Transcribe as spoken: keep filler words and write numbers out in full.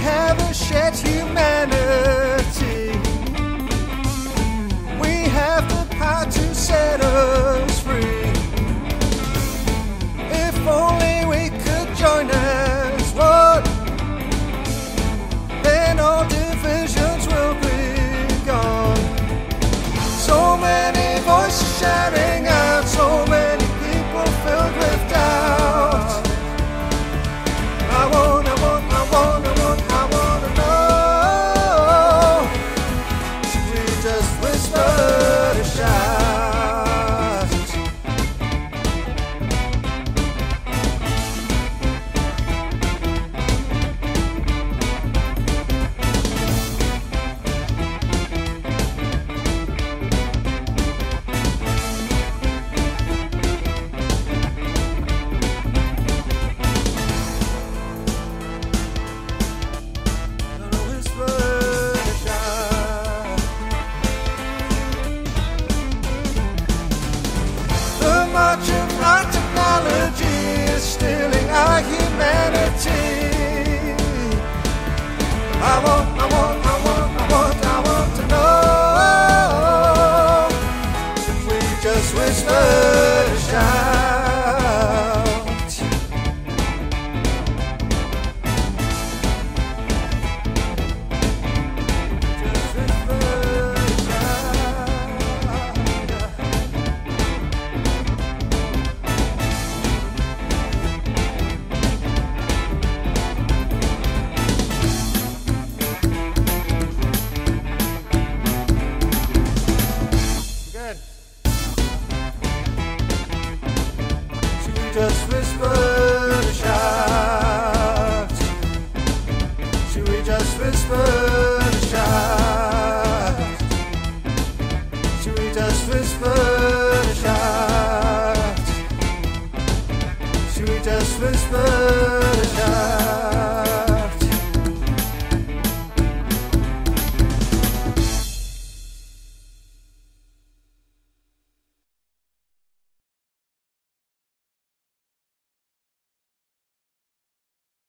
have a shared humanity. We have the power to set us free. If only we could join as one, then all divisions will be gone. So many voices shouting out, so many people filled with doubt. I want, I want, I want, I want, I want to know. Should we just whisper to shout? Much of our technology is stealing our humanity. I want, I want, I want, I want, I want to know. If we just whisper to shout. Just whisper to shout. Just whisper to shout. Should we just whisper to shout? Should we just whisper?